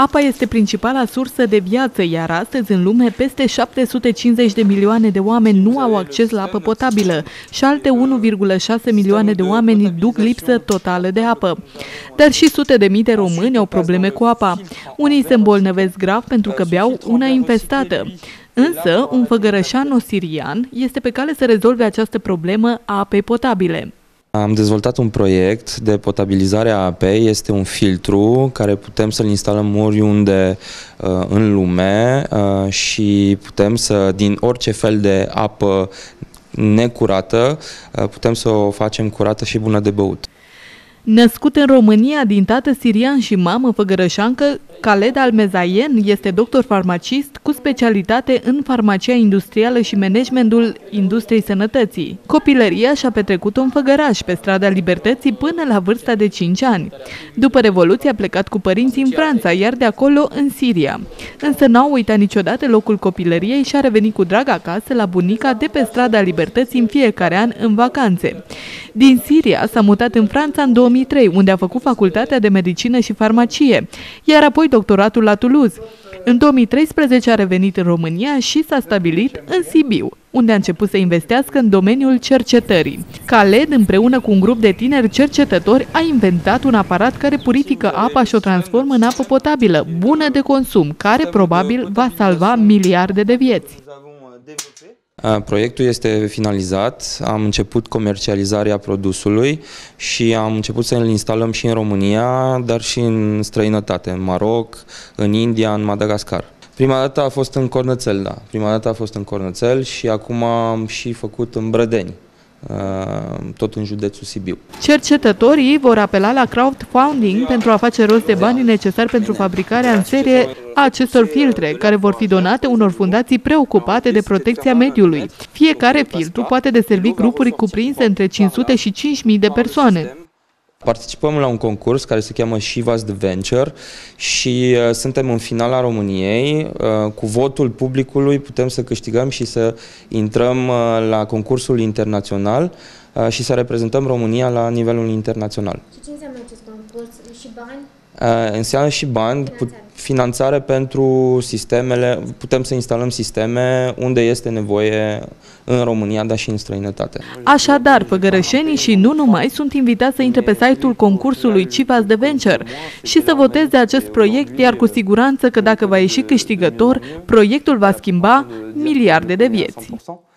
Apa este principala sursă de viață, iar astăzi în lume peste 750 de milioane de oameni nu au acces la apă potabilă și alte 1,6 milioane de oameni duc lipsă totală de apă. Dar și sute de mii de români au probleme cu apa. Unii se îmbolnăvesc grav pentru că beau una infestată. Însă, un făgărășan osirian este pe cale să rezolve această problemă a apei potabile. Am dezvoltat un proiect de potabilizare a apei, este un filtru care putem să-l instalăm oriunde în lume și putem să, din orice fel de apă necurată, putem să o facem curată și bună de băut. Născut în România din tată sirian și mamă făgărășancă, Khaled Al-Mezayen este doctor farmacist cu specialitate în farmacia industrială și managementul industriei sănătății. Copilăria și-a petrecut-o în Făgăraș, pe strada Libertății, până la vârsta de 5 ani. După Revoluție a plecat cu părinții în Franța, iar de acolo în Siria. Însă n-au uitat niciodată locul copilăriei și a revenit cu drag acasă la bunica de pe strada Libertății în fiecare an în vacanțe. Din Siria s-a mutat în Franța în 2003, unde a făcut facultatea de medicină și farmacie, iar apoi doctoratul la Toulouse. În 2013 a revenit în România și s-a stabilit în Sibiu, unde a început să investească în domeniul cercetării. Khaled, împreună cu un grup de tineri cercetători, a inventat un aparat care purifică apa și o transformă în apă potabilă, bună de consum, care probabil va salva miliarde de vieți. Proiectul este finalizat, am început comercializarea produsului și am început să îl instalăm și în România, dar și în străinătate, în Maroc, în India, în Madagascar. Prima dată a fost în Cornățel, da. Prima dată a fost în Cornățel și acum am și făcut în Brădeni, tot în județul Sibiu. Cercetătorii vor apela la crowdfunding pentru a face rost de banii necesari pentru fabricarea în serie a acestor filtre, care vor fi donate unor fundații preocupate de protecția mediului. Fiecare filtru poate deservi grupuri cuprinse între 500 și 5.000 de persoane. Participăm la un concurs care se cheamă Shivas The Venture și suntem în finala României. Cu votul publicului putem să câștigăm și să intrăm la concursul internațional și să reprezentăm România la nivelul internațional. Și ce înseamnă acest concurs? Și bani? Înseamnă și bani, finanțare pentru sistemele, putem să instalăm sisteme unde este nevoie în România, dar și în străinătate. Așadar, făgărășenii și nu numai sunt invitați să intre pe site-ul concursului Shivas The Venture și să voteze acest proiect, iar cu siguranță că dacă va ieși câștigător, proiectul va schimba miliarde de vieți.